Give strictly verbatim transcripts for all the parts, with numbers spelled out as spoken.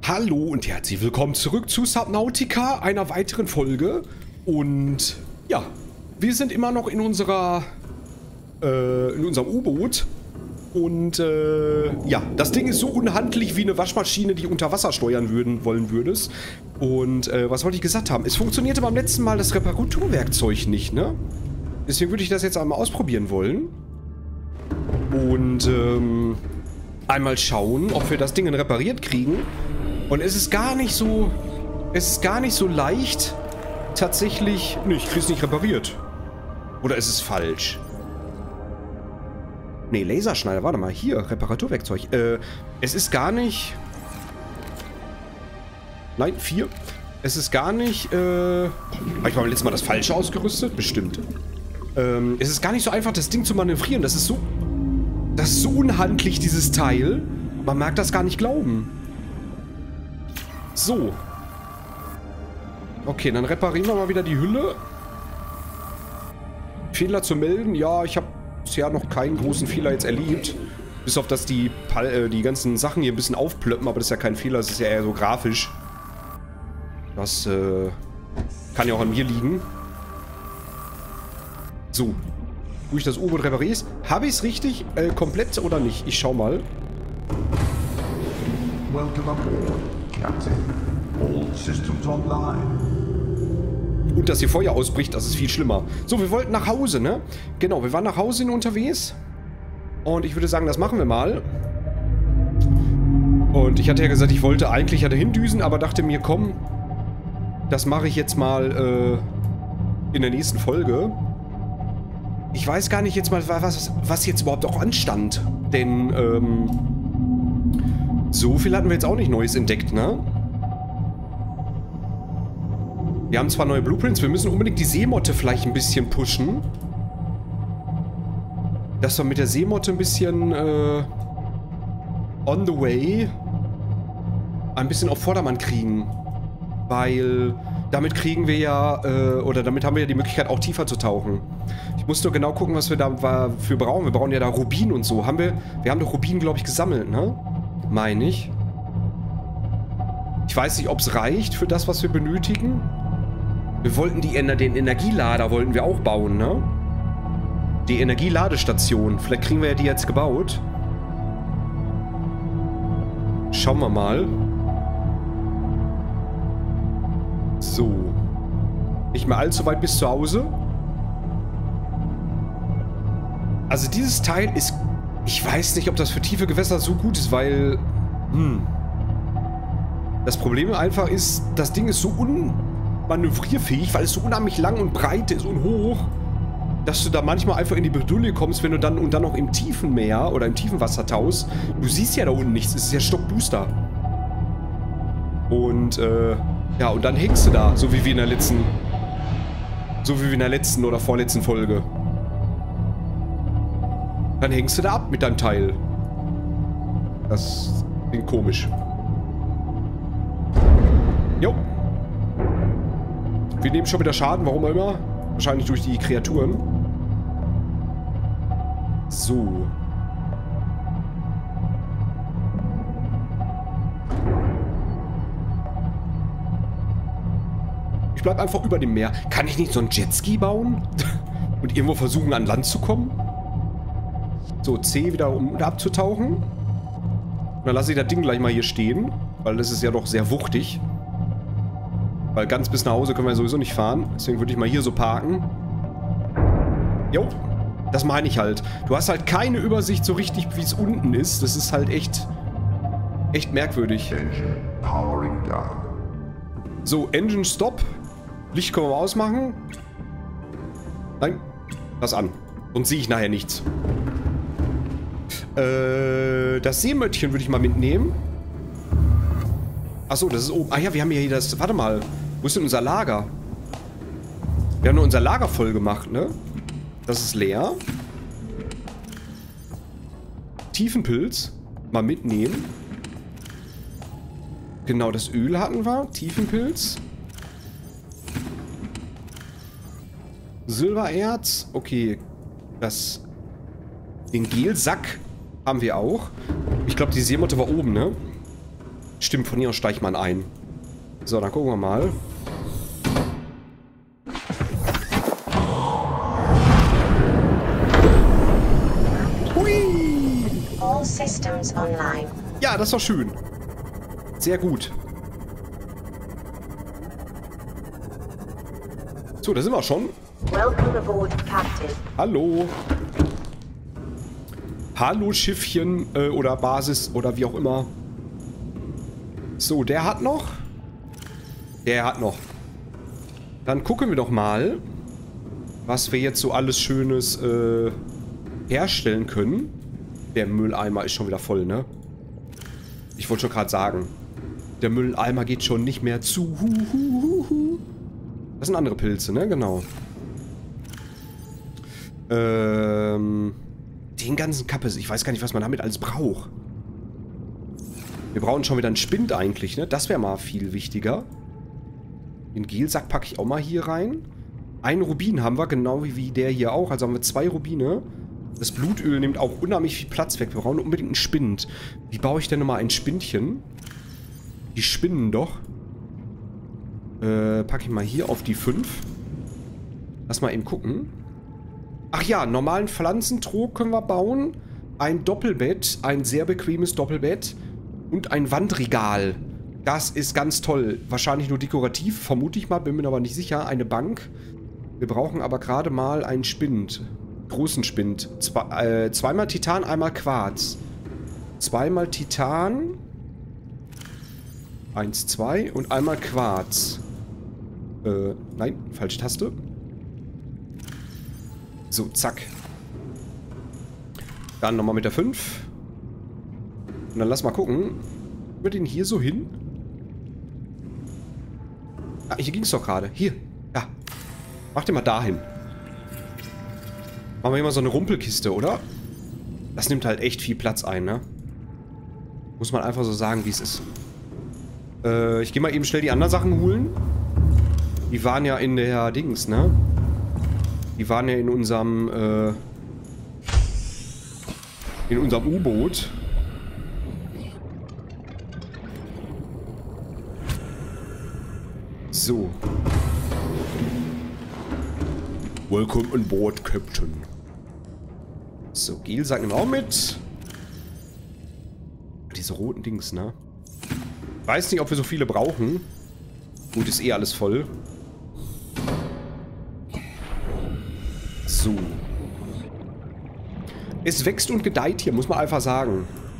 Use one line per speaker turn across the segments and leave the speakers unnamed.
Hallo und herzlich willkommen zurück zu Subnautica, einer weiteren Folge. Und ja, wir sind immer noch in unserer, äh, in unserem U-Boot. Und äh, ja, das Ding ist so unhandlich wie eine Waschmaschine, die unter Wasser steuern würden, wollen würdest. Und äh, was wollte ich gesagt haben? Es funktionierte beim letzten Mal das Reparaturwerkzeug nicht, ne? Deswegen würde ich das jetzt einmal ausprobieren wollen. Und ähm, einmal schauen, ob wir das Ding repariert kriegen. Und es ist gar nicht so, es ist gar nicht so leicht, tatsächlich, ne, ich krieg's nicht repariert. Oder ist es falsch? Ne, Laserschneider, warte mal, hier, Reparaturwerkzeug. Äh, es ist gar nicht, nein, vier. Es ist gar nicht, äh, habe ich beim letzten Mal das Falsche ausgerüstet? Bestimmt. Ähm, es ist gar nicht so einfach, das Ding zu manövrieren. Das ist so, das ist so unhandlich, dieses Teil. Man mag das gar nicht glauben. So. Okay, dann reparieren wir mal wieder die Hülle. Fehler zu melden. Ja, ich habe bisher noch keinen großen Fehler jetzt erlebt. Bis auf, dass die, äh, die ganzen Sachen hier ein bisschen aufplöppen. Aber das ist ja kein Fehler, das ist ja eher so grafisch. Das äh, kann ja auch an mir liegen. So. Wo ich das U-Boot repariere. Habe ich es richtig äh, komplett oder nicht? Ich schau mal.
Welcome aboard, Captain. All systems online.
Und dass hier Feuer ausbricht, das ist viel schlimmer. So, wir wollten nach Hause, ne? Genau, wir waren nach Hause in unterwegs. Und ich würde sagen, das machen wir mal. Und ich hatte ja gesagt, ich wollte eigentlich ja dahin düsen, aber dachte mir, komm, das mache ich jetzt mal äh, in der nächsten Folge. Ich weiß gar nicht jetzt mal, was, was jetzt überhaupt auch anstand. Denn, ähm, so viel hatten wir jetzt auch nicht Neues entdeckt, ne? Wir haben zwar neue Blueprints, wir müssen unbedingt die Seemotte vielleicht ein bisschen pushen. Dass wir mit der Seemotte ein bisschen, äh, on the way ein bisschen auf Vordermann kriegen. Weil damit kriegen wir ja, äh, oder damit haben wir ja die Möglichkeit, auch tiefer zu tauchen. Ich muss nur genau gucken, was wir dafür brauchen. Wir brauchen ja da Rubin und so. Haben wir, wir haben doch Rubin, glaube ich, gesammelt, ne? Meine ich. Ich weiß nicht, ob es reicht für das, was wir benötigen. Wir wollten die, den Energielader wollten wir auch bauen, ne? Die Energieladestation. Vielleicht kriegen wir ja die jetzt gebaut. Schauen wir mal. So. Nicht mehr allzu weit bis zu Hause. Also dieses Teil ist... Ich weiß nicht, ob das für tiefe Gewässer so gut ist, weil... Hm. Das Problem einfach ist, das Ding ist so unmanövrierfähig, weil es so unheimlich lang und breit ist und hoch, dass du da manchmal einfach in die Bredouille kommst, wenn du dann und dann noch im tiefen Meer oder im tiefen Wasser tauchst. Du siehst ja da unten nichts, es ist ja stockduster. Und, äh... ja, und dann hängst du da, so wie wir in der letzten... So wie wir in der letzten oder vorletzten Folge. Dann hängst du da ab mit deinem Teil. Das klingt komisch. Jo. Wir nehmen schon wieder Schaden, warum auch immer. Wahrscheinlich durch die Kreaturen. So. Ich bleib einfach über dem Meer. Kann ich nicht so einen Jetski bauen? Und irgendwo versuchen, an Land zu kommen? So, C wieder, um abzutauchen. Und dann lasse ich das Ding gleich mal hier stehen. Weil das ist ja doch sehr wuchtig. Weil ganz bis nach Hause können wir sowieso nicht fahren. Deswegen würde ich mal hier so parken. Jo, das meine ich halt. Du hast halt keine Übersicht so richtig, wie es unten ist. Das ist halt echt, echt merkwürdig.
Engine powering down.
So, Engine Stop. Licht können wir ausmachen. Nein, lass an. Sonst sehe ich nachher nichts. Äh, das Seemöttchen würde ich mal mitnehmen. Achso, das ist oben. Ah ja, wir haben ja hier das... Warte mal. Wo ist denn unser Lager? Wir haben nur unser Lager voll gemacht, ne? Das ist leer. Tiefenpilz. Mal mitnehmen. Genau, das Öl hatten wir. Tiefenpilz. Silbererz. Okay. Das... Den Gelsack haben wir auch. Ich glaube, die Seemotte war oben, ne? Stimmt, von hier aus steigt man ein. So, dann gucken wir mal. Hui!
All systems online.
Ja, das ist doch schön. Sehr gut. So, da sind wir schon.
Welcome aboard, Captain.
Hallo. Hallo Schiffchen äh, oder Basis oder wie auch immer. So, der hat noch. Der hat noch. Dann gucken wir doch mal, was wir jetzt so alles Schönes äh, herstellen können. Der Mülleimer ist schon wieder voll, ne? Ich wollte schon gerade sagen. Der Mülleimer geht schon nicht mehr zu. Hu, hu, hu, hu. Das sind andere Pilze, ne? Genau. Ähm, den ganzen Kappes. Ich weiß gar nicht, was man damit alles braucht. Wir brauchen schon wieder einen Spind eigentlich, ne? Das wäre mal viel wichtiger. Den Gelsack packe ich auch mal hier rein. Ein Rubin haben wir, genau wie, wie der hier auch. Also haben wir zwei Rubine. Das Blutöl nimmt auch unheimlich viel Platz weg. Wir brauchen unbedingt einen Spind. Wie baue ich denn nochmal ein Spindchen? Die spinnen doch. Äh, packe ich mal hier auf die fünf. Lass mal eben gucken. Ach ja, normalen Pflanzentrog können wir bauen. Ein Doppelbett, ein sehr bequemes Doppelbett. Und ein Wandregal. Das ist ganz toll. Wahrscheinlich nur dekorativ, vermute ich mal, bin mir aber nicht sicher. Eine Bank. Wir brauchen aber gerade mal einen Spind. Großen Spind. Zwei, äh, zweimal Titan, einmal Quarz. Zweimal Titan. Eins, zwei und einmal Quarz. Äh, nein, falsche Taste. So, zack. Dann nochmal mit der fünf. Und dann lass mal gucken. Wir den hier so hin. Ah, hier ging es doch gerade. Hier. Ja. Mach den mal dahin. Machen wir hier mal so eine Rumpelkiste, oder? Das nimmt halt echt viel Platz ein, ne? Muss man einfach so sagen, wie es ist. Äh, ich gehe mal eben schnell die anderen Sachen holen. Die waren ja in der Dings, ne? Die waren ja in unserem, äh... in unserem U-Boot. So. Welcome on board, Captain. So, Gelsack nehmen wir auch mit. Diese roten Dings, ne? Weiß nicht, ob wir so viele brauchen. Gut, ist eh alles voll. So. Es wächst und gedeiht hier, muss man einfach sagen.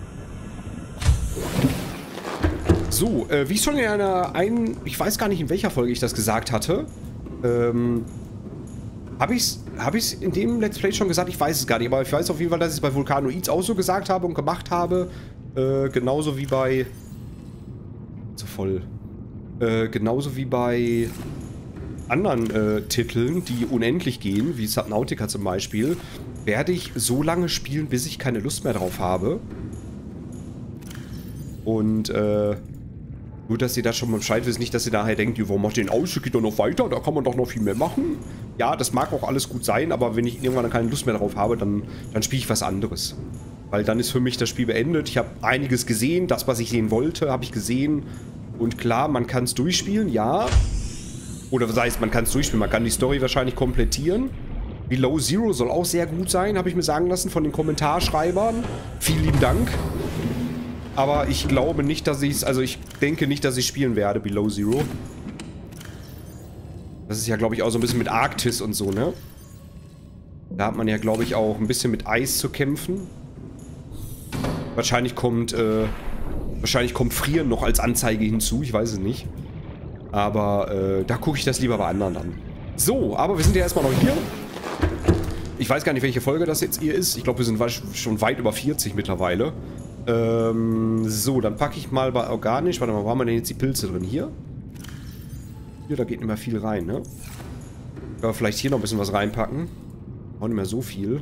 So, äh, wie ich schon in einer einen, ich weiß gar nicht, in welcher Folge ich das gesagt hatte, ähm, habe ich es hab ich's in dem Let's Play schon gesagt? Ich weiß es gar nicht, aber ich weiß auf jeden Fall, dass ich es bei Vulcanoids auch so gesagt habe und gemacht habe. Äh, genauso wie bei... So voll. Äh, genauso wie bei anderen äh, Titeln, die unendlich gehen, wie Subnautica zum Beispiel, werde ich so lange spielen, bis ich keine Lust mehr drauf habe. Und, äh... Nur, dass ihr da schon mal Bescheid wisst, nicht, dass ihr daher denkt, warum macht ihr den aus, geht doch noch weiter, da kann man doch noch viel mehr machen. Ja, das mag auch alles gut sein, aber wenn ich irgendwann keine Lust mehr drauf habe, dann, dann spiele ich was anderes. Weil dann ist für mich das Spiel beendet. Ich habe einiges gesehen, das, was ich sehen wollte, habe ich gesehen. Und klar, man kann es durchspielen, ja. Oder das heißt, man kann es durchspielen, man kann die Story wahrscheinlich komplettieren. Below Zero soll auch sehr gut sein, habe ich mir sagen lassen von den Kommentarschreibern. Vielen lieben Dank. Aber ich glaube nicht, dass ich es... Also ich denke nicht, dass ich spielen werde, Below Zero. Das ist ja, glaube ich, auch so ein bisschen mit Arktis und so, ne? Da hat man ja, glaube ich, auch ein bisschen mit Eis zu kämpfen. Wahrscheinlich kommt, äh... Wahrscheinlich kommt Frieren noch als Anzeige hinzu, ich weiß es nicht. Aber, äh, da gucke ich das lieber bei anderen an. So, aber wir sind ja erstmal noch hier. Ich weiß gar nicht, welche Folge das jetzt hier ist. Ich glaube, wir sind schon weit über vierzig mittlerweile. Ähm, so, dann packe ich mal bei organisch. Warte mal, wo haben wir denn jetzt die Pilze drin? Hier? Hier, da geht nicht mehr viel rein, ne? Können wir vielleicht hier noch ein bisschen was reinpacken. Auch nicht mehr so viel.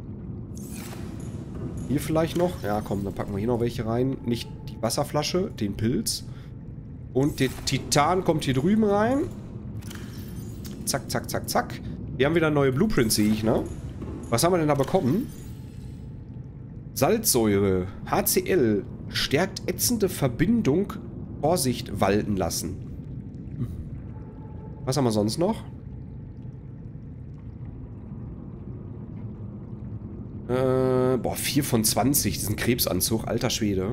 Hier vielleicht noch? Ja, komm, dann packen wir hier noch welche rein. Nicht die Wasserflasche, den Pilz. Und der Titan kommt hier drüben rein. Zack, zack, zack, zack. Wir haben wieder neue Blueprints, sehe ich, ne? Was haben wir denn da bekommen? Salzsäure, H C L, Stärkt ätzende Verbindung. Vorsicht walten lassen. Was haben wir sonst noch? Äh, boah, vier von zwanzig. Diesen Krebsanzug. Alter Schwede.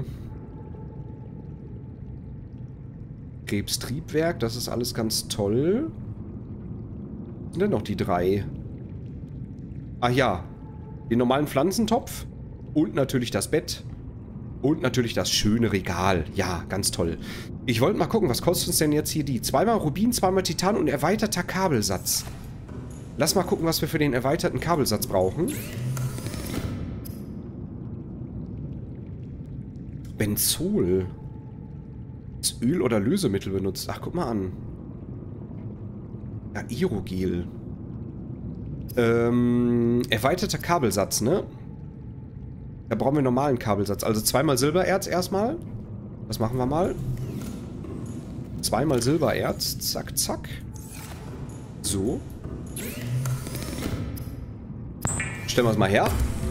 Krebstriebwerk. Das ist alles ganz toll. Was sind denn noch die drei? Ach ja. Den normalen Pflanzentopf. Und natürlich das Bett. Und natürlich das schöne Regal. Ja, ganz toll. Ich wollte mal gucken, was kostet uns denn jetzt hier die? Zweimal Rubin, zweimal Titan und erweiterter Kabelsatz. Lass mal gucken, was wir für den erweiterten Kabelsatz brauchen. Benzol. Das Öl oder Lösemittel benutzt. Ach, guck mal an. Ja, Aerogel. Ähm, erweiterter Kabelsatz, ne? Da brauchen wir normalen Kabelsatz. Also zweimal Silbererz erstmal. Das machen wir mal. Zweimal Silbererz. Zack, zack. So. Stellen wir es mal her.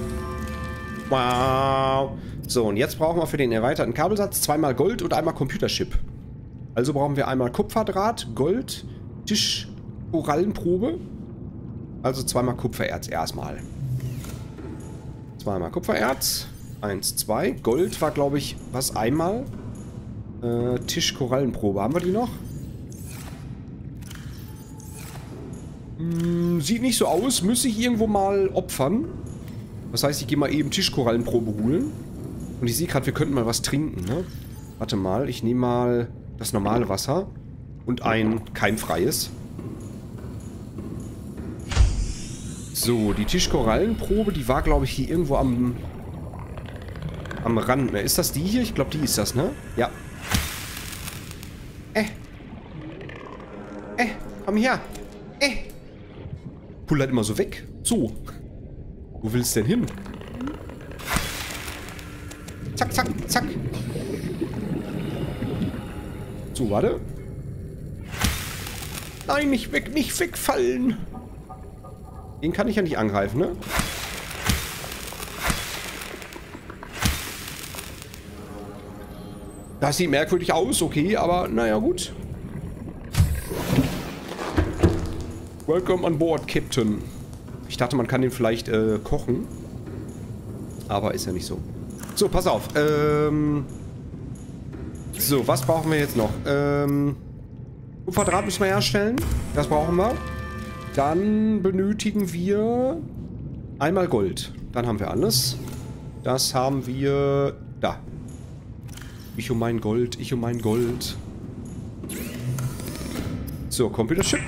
Wow. So, und jetzt brauchen wir für den erweiterten Kabelsatz zweimal Gold und einmal Computerchip. Also brauchen wir einmal Kupferdraht, Gold, Tisch, Korallenprobe. Also zweimal Kupfererz erstmal. Zweimal Kupfererz. Eins, zwei. Gold war, glaube ich, was einmal. Äh, Tisch, Korallenprobe. Haben wir die noch? Hm, sieht nicht so aus. Müsste ich irgendwo mal opfern. Das heißt, ich gehe mal eben Tischkorallenprobe holen. Und ich sehe gerade, wir könnten mal was trinken, ne? Warte mal, ich nehme mal das normale Wasser. Und ein keimfreies. So, die Tischkorallenprobe, die war, glaube ich, hier irgendwo am, am Rand. Ne? Ist das die hier? Ich glaube, die ist das, ne? Ja. Äh. Äh, komm her. Äh. Pullert immer so weg. So. Wo willst du denn hin? Zack, zack, zack. So, warte. Nein, nicht weg, nicht wegfallen. Den kann ich ja nicht angreifen, ne? Das sieht merkwürdig aus, okay, aber naja, gut. Welcome on board, Captain. Ich dachte, man kann den vielleicht äh, kochen. Aber ist ja nicht so. So, pass auf. Ähm so, was brauchen wir jetzt noch? Ähm Kupferdraht müssen wir herstellen. Das brauchen wir. Dann benötigen wir einmal Gold. Dann haben wir alles. Das haben wir da. Ich um mein Gold, ich um mein Gold. So, Computerchip.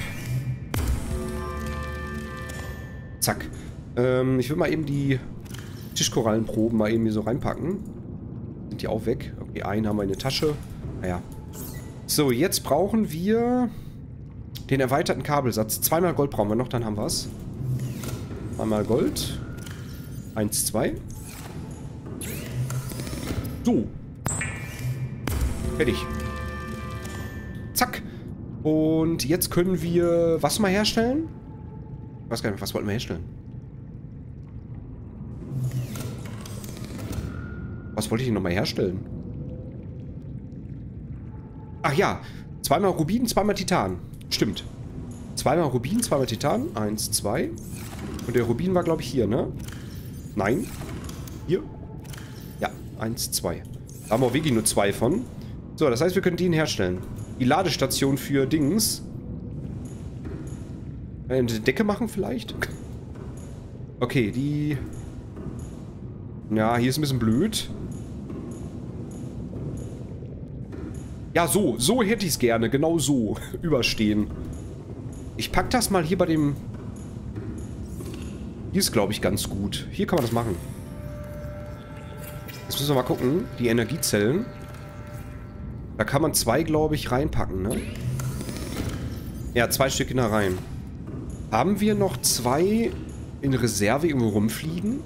Zack. Ähm, ich will mal eben die Tischkorallenproben mal eben hier so reinpacken. Sind die auch weg? Okay, einen haben wir in der Tasche. Naja. So, jetzt brauchen wir den erweiterten Kabelsatz. Zweimal Gold brauchen wir noch, dann haben wir es. Einmal Gold. Eins, zwei. So. Fertig. Zack. Und jetzt können wir was mal herstellen? Ich weiß gar nicht, was wollten wir herstellen? Was wollte ich denn nochmal herstellen? Ach ja. Zweimal Rubin, zweimal Titan. Stimmt. Zweimal Rubin, zweimal Titan. Eins, zwei. Und der Rubin war, glaube ich, hier, ne? Nein. Hier. Ja, eins, zwei. Da haben wir auch wirklich nur zwei von. So, das heißt, wir können den herstellen. Die Ladestation für Dings. Eine Decke machen vielleicht? Okay, die... Ja, hier ist ein bisschen blöd. Ja, so. So hätte ich es gerne. Genau so. Überstehen. Ich pack das mal hier bei dem... Hier ist, glaube ich, ganz gut. Hier kann man das machen. Jetzt müssen wir mal gucken. Die Energiezellen. Da kann man zwei, glaube ich, reinpacken, ne? Ja, zwei Stück da rein. Haben wir noch zwei in Reserve irgendwo rumfliegen?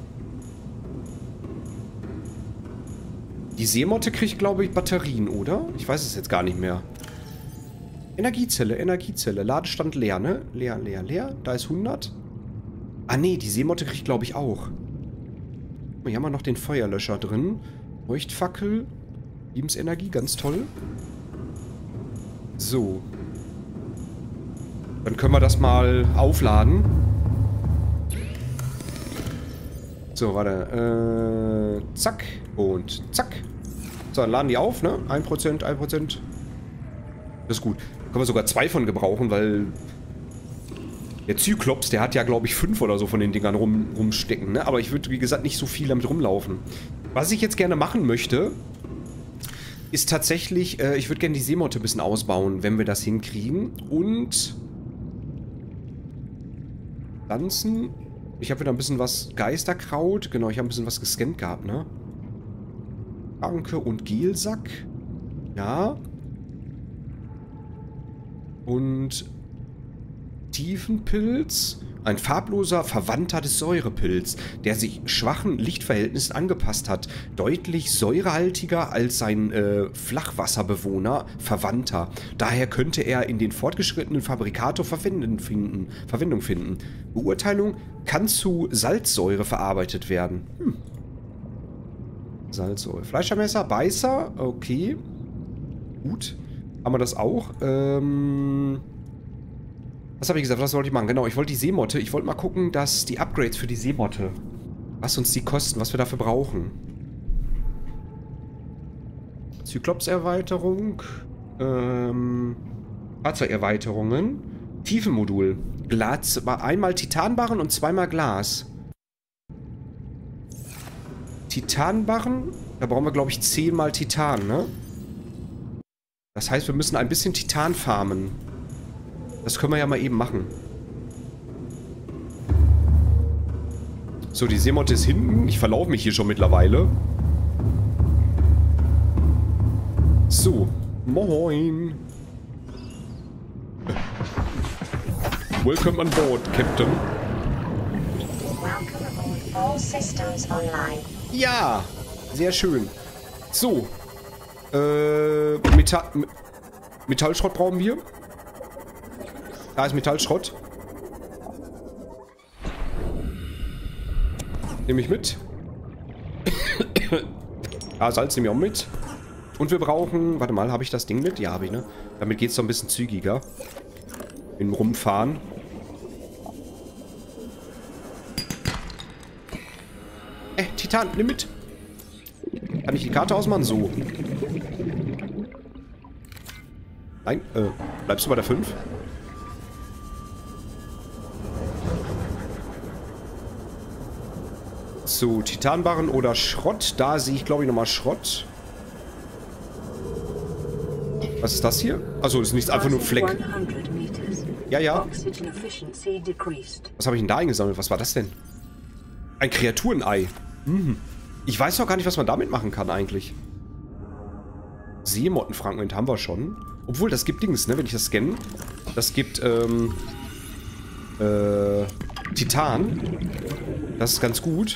Die Seemotte kriegt, glaube ich, Batterien, oder? Ich weiß es jetzt gar nicht mehr. Energiezelle, Energiezelle. Ladestand leer, ne? Leer, leer, leer. Da ist hundert. Ah, nee, die Seemotte kriegt, glaube ich, auch. Hier haben wir noch den Feuerlöscher drin. Leuchtfackel. Lebensenergie, ganz toll. So. Dann können wir das mal aufladen. So, warte. Äh, zack. Und zack. So, dann laden die auf, ne? ein Prozent, ein Prozent. Das ist gut. Können wir sogar zwei von gebrauchen, weil der Zyklops, der hat ja, glaube ich, fünf oder so von den Dingern rum, rumstecken, ne? Aber ich würde, wie gesagt, nicht so viel damit rumlaufen. Was ich jetzt gerne machen möchte, ist tatsächlich, äh, ich würde gerne die Seemotte ein bisschen ausbauen, wenn wir das hinkriegen. Und Pflanzen. Ich habe wieder ein bisschen was Geisterkraut. Genau, ich habe ein bisschen was gescannt gehabt, ne? Anke und Gelsack. Ja. Und Tiefenpilz. Ein farbloser Verwandter des Säurepilz, der sich schwachen Lichtverhältnissen angepasst hat. Deutlich säurehaltiger als sein äh, Flachwasserbewohner Verwandter. Daher könnte er in den fortgeschrittenen Fabrikator Verwendung finden. Verwendung finden. Beurteilung: kann zu Salzsäure verarbeitet werden. Hm. Salzsäure. Fleischermesser, Beißer. Okay. Gut. Haben wir das auch? Ähm... Was habe ich gesagt? Was wollte ich machen? Genau, ich wollte die Seemotte. Ich wollte mal gucken, dass die Upgrades für die Seemotte, was uns die kosten, was wir dafür brauchen. Zyklops-Erweiterung. Ähm, Fahrzeugerweiterungen. Tiefenmodul. Glas, einmal Titanbarren und zweimal Glas. Titanbarren. Da brauchen wir, glaube ich, zehnmal Titan, ne? Das heißt, wir müssen ein bisschen Titan farmen. Das können wir ja mal eben machen. So, die Seemotte ist hinten. Ich verlaufe mich hier schon mittlerweile. So. Moin. Welcome on board, Captain.
Welcome aboard. All systems online.
Ja, sehr schön. So. Äh, Metall, Metallschrott brauchen wir. Da ist Metallschrott. Nehme ich mit. Ah, Salz nehme ich auch mit. Und wir brauchen... Warte mal, habe ich das Ding mit? Ja, habe ich, ne? Damit geht es so ein bisschen zügiger. In Rumfahren. Äh, Titan, nimm mit. Kann ich die Karte ausmachen? So. Nein, äh, bleibst du bei der fünf? So, Titanbarren oder Schrott. Da sehe ich, glaube ich, nochmal Schrott. Was ist das hier? Achso, das ist nichts, einfach nur Fleck. Ja, ja. Was habe ich denn da eingesammelt? Was war das denn? Ein Kreaturenei. Mhm. Ich weiß noch gar nicht, was man damit machen kann eigentlich. Seemottenfragment haben wir schon. Obwohl, das gibt Dings, ne, wenn ich das scanne. Das gibt, ähm... Äh... Titan. Das ist ganz gut.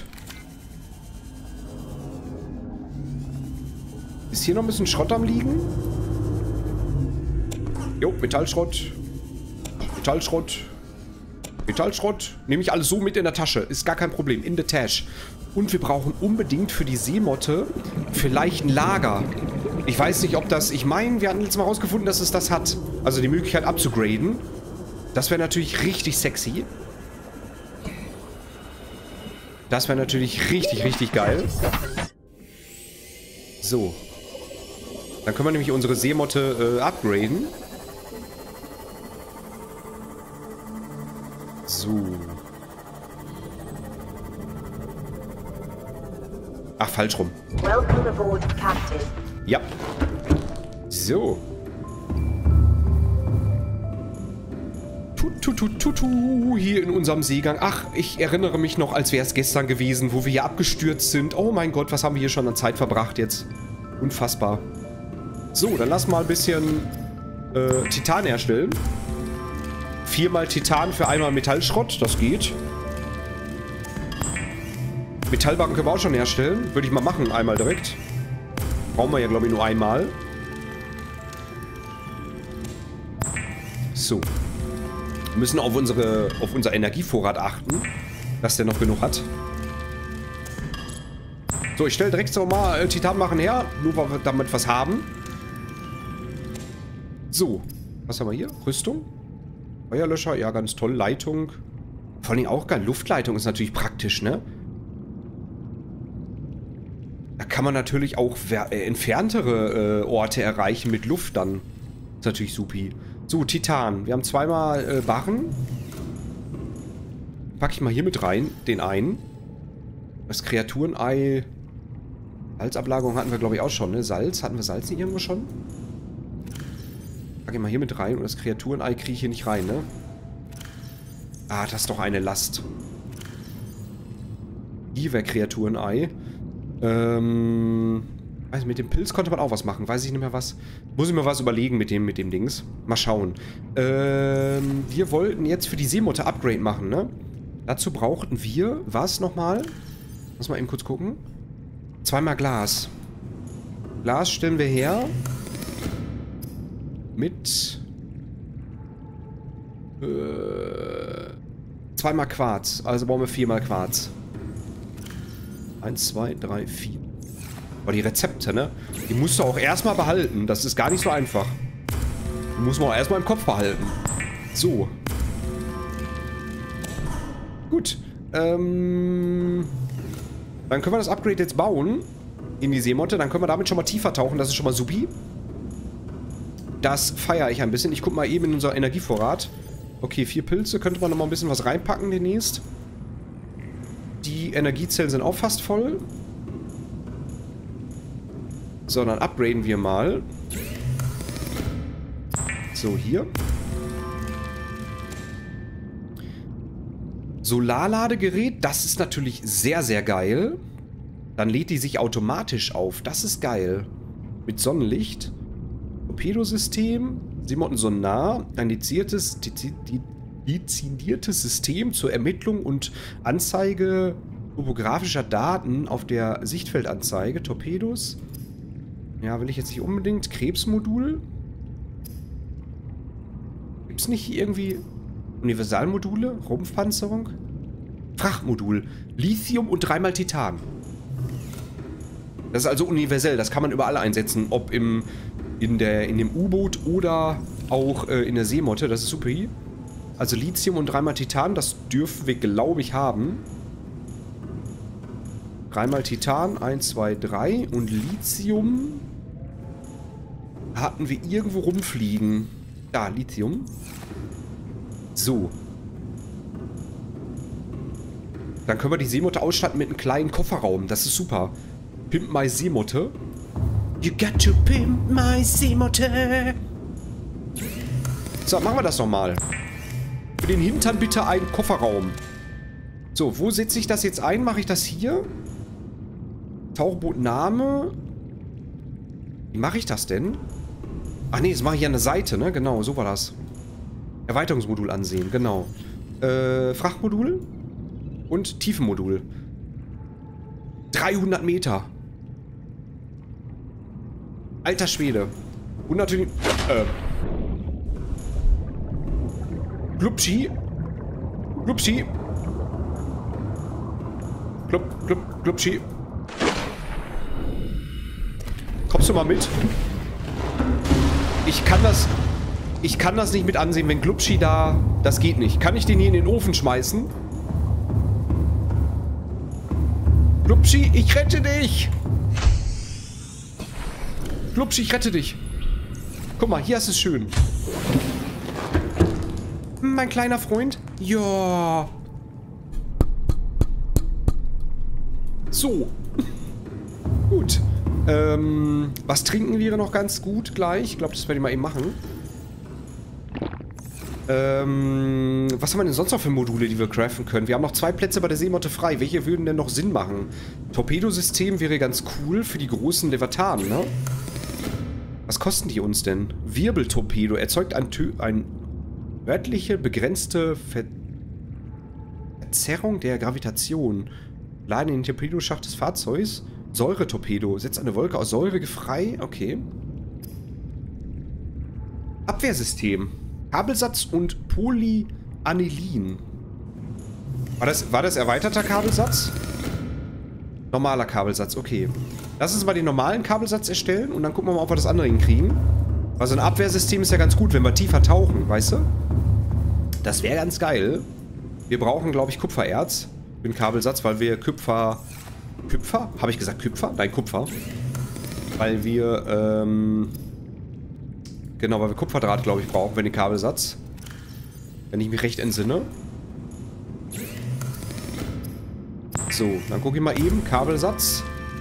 Ist hier noch ein bisschen Schrott am liegen? Jo, Metallschrott. Metallschrott. Metallschrott. Nehme ich alles so mit in der Tasche. Ist gar kein Problem. In the Tash. Und wir brauchen unbedingt für die Seemotte vielleicht ein Lager. Ich weiß nicht, ob das... Ich meine, wir hatten letztes Mal rausgefunden, dass es das hat. Also die Möglichkeit abzugraden. Das wäre natürlich richtig sexy. Das wäre natürlich richtig, richtig geil. So. Dann können wir nämlich unsere Seemotte äh, upgraden. So. Ach, falsch rum.
Welcome aboard, Captain.
Ja. So. Tutututu, tu, tu, tu, hier in unserem Seegang. Ach, ich erinnere mich noch, als wäre es gestern gewesen, wo wir hier abgestürzt sind. Oh mein Gott, was haben wir hier schon an Zeit verbracht jetzt? Unfassbar. So, dann lass mal ein bisschen äh, Titan herstellen. Viermal Titan für einmal Metallschrott, das geht. Metallbarren können wir auch schon herstellen. Würde ich mal machen, einmal direkt. Brauchen wir ja, glaube ich, nur einmal. So. Wir müssen auf, unsere, auf unser Energievorrat achten, dass der noch genug hat. So, ich stelle direkt so mal äh, Titan machen her, nur weil wir damit was haben. So, was haben wir hier? Rüstung? Feuerlöscher, ja, ganz toll. Leitung. Vor allem auch geil. Luftleitung ist natürlich praktisch, ne? Da kann man natürlich auch äh, entferntere äh, Orte erreichen mit Luft dann. Ist natürlich supi. So, Titan. Wir haben zweimal äh, Barren. Pack ich mal hier mit rein, den einen. Das Kreaturenei. Salzablagerung hatten wir, glaube ich, auch schon, ne? Salz. Hatten wir Salz nicht irgendwo schon? Pack ich mal hier mit rein und das Kreaturenei kriege ich hier nicht rein, ne? Ah, das ist doch eine Last. Hier wäre Kreaturenei. Ähm. Also mit dem Pilz konnte man auch was machen. Weiß ich nicht mehr was. Muss ich mir was überlegen mit dem, mit dem Dings. Mal schauen. Ähm. Wir wollten jetzt für die Seemotte Upgrade machen, ne? Dazu brauchten wir. Was nochmal? Muss mal eben kurz gucken. Zweimal Glas. Glas stellen wir her. Mit. Äh, zweimal Quarz. Also brauchen wir viermal Quarz. Eins, zwei, drei, vier. Aber die Rezepte, ne? Die musst du auch erstmal behalten. Das ist gar nicht so einfach. Die muss man auch erstmal im Kopf behalten. So. Gut. Ähm. Dann können wir das Upgrade jetzt bauen. In die Seemotte. Dann können wir damit schon mal tiefer tauchen. Das ist schon mal supi. Das feiere ich ein bisschen. Ich gucke mal eben in unser Energievorrat. Okay, vier Pilze. Könnte man noch mal ein bisschen was reinpacken demnächst. Die Energiezellen sind auch fast voll. So, dann upgraden wir mal. So, hier. Solarladegerät. Das ist natürlich sehr, sehr geil. Dann lädt die sich automatisch auf. Das ist geil. Mit Sonnenlicht. Torpedosystem. Seemotten-Sonar. Ein dezidiertes, dezidiertes System zur Ermittlung und Anzeige topografischer Daten auf der Sichtfeldanzeige. Torpedos. Ja, will ich jetzt nicht unbedingt. Krebsmodul. Gibt es nicht irgendwie Universalmodule? Rumpfpanzerung? Frachtmodul. Lithium und dreimal Titan. Das ist also universell. Das kann man überall einsetzen. Ob im, in, der, in dem U-Boot oder auch äh, in der Seemotte. Das ist super. Also Lithium und dreimal Titan. Das dürfen wir, glaube ich, haben. Dreimal Titan. eins, zwei, drei. Und Lithium hatten wir irgendwo rumfliegen. Da, Lithium. So. Dann können wir die Seemotte ausstatten mit einem kleinen Kofferraum. Das ist super. Pimp my Seemotte. You got to pimp my Seemotte. So, machen wir das nochmal. Für den Hintern bitte einen Kofferraum. So, wo setze ich das jetzt ein? Mache ich das hier? Tauchbootname. Wie mache ich das denn? Ach nee, das mache ich an der Seite, ne? Genau, so war das. Erweiterungsmodul ansehen, genau. Äh, Frachtmodul und Tiefenmodul. dreihundert Meter. Alter Schwede. Und natürlich... Äh... Glubschi. Glubschi. Glub, glub, Glubschi. Kommst du mal mit? Ich kann das... Ich kann das nicht mit ansehen, wenn Glubschi da... Das geht nicht. Kann ich den hier in den Ofen schmeißen? Glubschi, ich rette dich! Glubschi, ich rette dich. Guck mal, hier ist es schön. Mein kleiner Freund. Ja. So. Gut. Ähm, was trinken wäre noch ganz gut gleich? Ich glaube, das werde ich mal eben machen. Ähm, was haben wir denn sonst noch für Module, die wir craften können? Wir haben noch zwei Plätze bei der Seemotte frei. Welche würden denn noch Sinn machen? Torpedosystem wäre ganz cool für die großen Levatanen, ne? Was kosten die uns denn? Wirbeltorpedo erzeugt ein, ein örtliche, begrenzte Ver Verzerrung der Gravitation. Laden in den Torpedoschacht des Fahrzeugs. Säuretorpedo. Setzt eine Wolke aus Säure frei. Okay. Abwehrsystem. Kabelsatz und Polyanilin. War das, war das erweiterter Kabelsatz? Normaler Kabelsatz, okay. Lass uns mal den normalen Kabelsatz erstellen und dann gucken wir mal, ob wir das andere hinkriegen. Also ein Abwehrsystem ist ja ganz gut, wenn wir tiefer tauchen, weißt du? Das wäre ganz geil. Wir brauchen, glaube ich, Kupfererz für den Kabelsatz, weil wir Kupfer... Kupfer? Habe ich gesagt Kupfer? Nein, Kupfer. Weil wir, ähm... Genau, weil wir Kupferdraht, glaube ich, brauchen für den Kabelsatz. Wenn ich mich recht entsinne. So, dann gucke ich mal eben. Kabelsatz.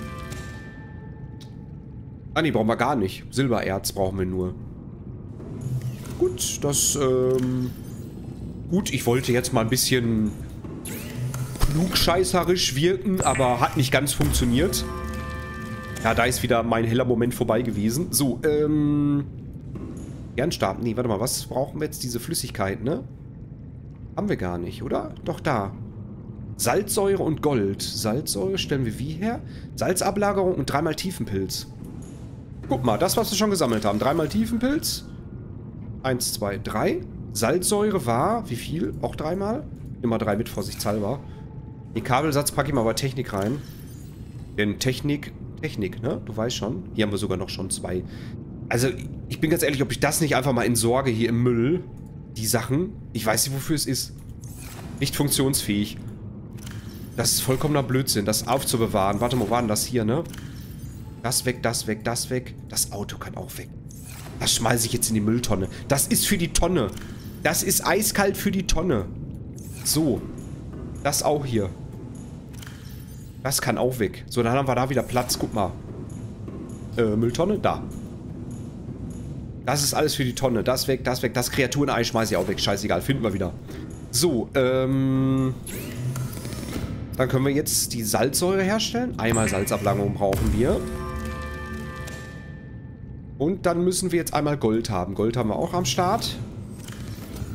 Ah, nee, brauchen wir gar nicht. Silbererz brauchen wir nur. Gut, das, ähm... Gut, ich wollte jetzt mal ein bisschen klugscheißerisch wirken, aber hat nicht ganz funktioniert. Ja, da ist wieder mein heller Moment vorbei gewesen. So, ähm... Kernstab. Nee, warte mal, was brauchen wir jetzt? Diese Flüssigkeit, ne? Haben wir gar nicht, oder? Doch, da. Salzsäure und Gold. Salzsäure stellen wir wie her? Salzablagerung und dreimal Tiefenpilz. Guck mal, das, was wir schon gesammelt haben. Dreimal Tiefenpilz. Eins, zwei, drei. Salzsäure war, wie viel? Auch dreimal? Immer drei mit, vorsichtshalber. Den Kabelsatz packe ich mal bei Technik rein. Denn Technik, Technik, ne? Du weißt schon. Hier haben wir sogar noch schon zwei. Also, ich bin ganz ehrlich, ob ich das nicht einfach mal entsorge hier im Müll. Die Sachen. Ich weiß nicht, wofür es ist. Nicht funktionsfähig. Das ist vollkommener Blödsinn, das aufzubewahren. Warte mal, wo war denn das hier, ne? Das weg, das weg, das weg. Das Auto kann auch weg. Das schmeiße ich jetzt in die Mülltonne. Das ist für die Tonne. Das ist eiskalt für die Tonne. So. Das auch hier. Das kann auch weg. So, dann haben wir da wieder Platz. Guck mal. Äh, Mülltonne? Da. Das ist alles für die Tonne. Das weg, das weg. Das Kreaturenei schmeiße ich auch weg. Scheißegal. Finden wir wieder. So, ähm... Dann können wir jetzt die Salzsäure herstellen. Einmal Salzablagerung brauchen wir. Und dann müssen wir jetzt einmal Gold haben. Gold haben wir auch am Start.